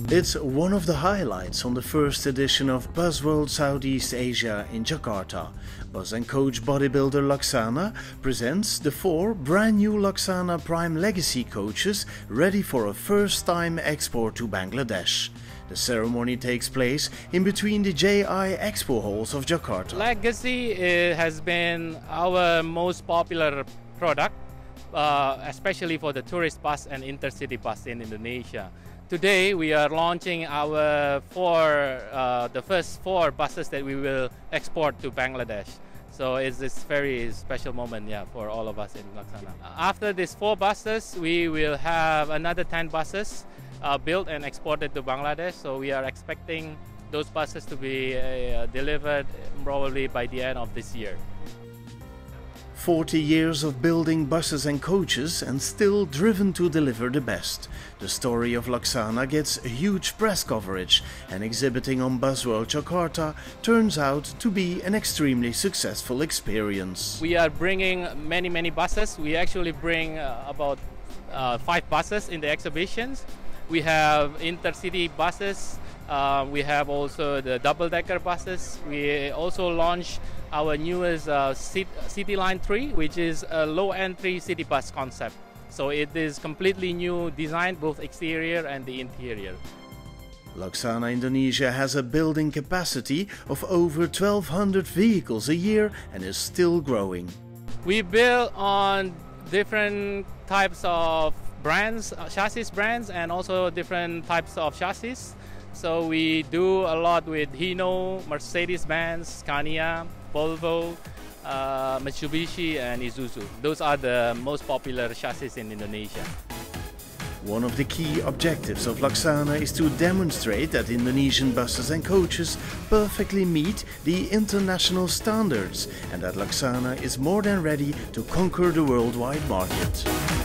It's one of the highlights on the first edition of Busworld South East Asia in Jakarta. Bus and coach bodybuilder Laksana presents the 4 brand new Laksana Prime Legacy coaches ready for a first-time export to Bangladesh. The ceremony takes place in between the JI Expo halls of Jakarta. Legacy has been our most popular product, especially for the tourist bus and intercity bus in Indonesia. Today we are launching our the first 4 buses that we will export to Bangladesh. So it's this very special moment, for all of us in Laksana. After these 4 buses, we will have another 10 buses built and exported to Bangladesh. So we are expecting those buses to be delivered probably by the end of this year. 40 years of building buses and coaches and still driven to deliver the best. The story of Laksana gets huge press coverage, and exhibiting on Busworld Jakarta turns out to be an extremely successful experience. We are bringing many buses. We actually bring about 5 buses in the exhibitions. We have intercity buses. We have also the double-decker buses. We also launched our newest City Line 3, which is a low-entry city bus concept. So it is completely new design, both exterior and the interior. Laksana Indonesia has a building capacity of over 1,200 vehicles a year and is still growing. We build on different types of brands, chassis brands, and also different types of chassis. So we do a lot with Hino, Mercedes-Benz, Scania, Volvo, Mitsubishi and Isuzu. Those are the most popular chassis in Indonesia. One of the key objectives of Laksana is to demonstrate that Indonesian buses and coaches perfectly meet the international standards and that Laksana is more than ready to conquer the worldwide market.